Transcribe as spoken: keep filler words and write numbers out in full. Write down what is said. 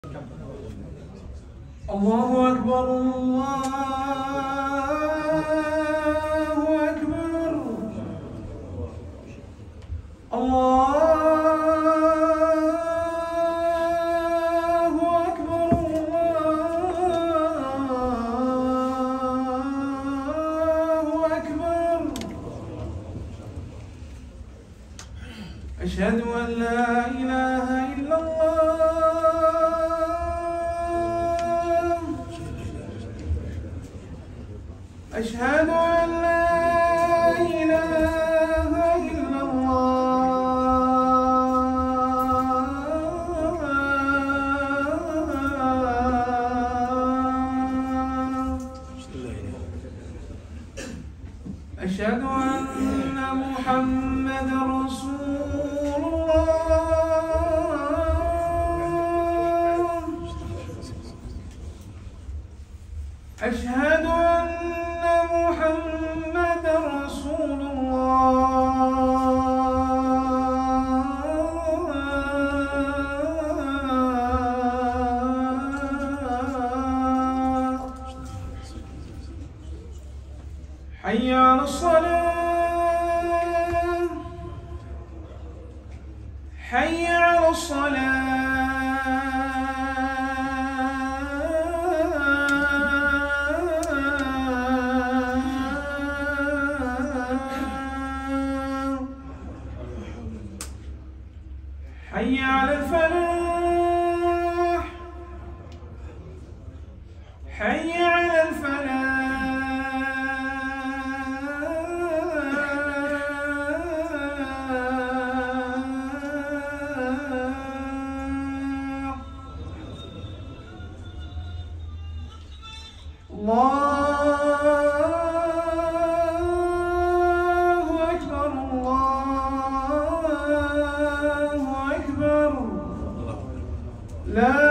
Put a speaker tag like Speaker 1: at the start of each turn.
Speaker 1: الله أكبر الله أكبر الله أكبر الله أكبر. أشهد أن لا إله إلا الله أشهد أن لا إله إلا الله أشهد أن محمدا رسول الله أشهد أن محمد رسول الله. حي على الصلاة حي على الصلاة حي على الفلاح حي على الفلاح. الله أكبر الله أكبر. لا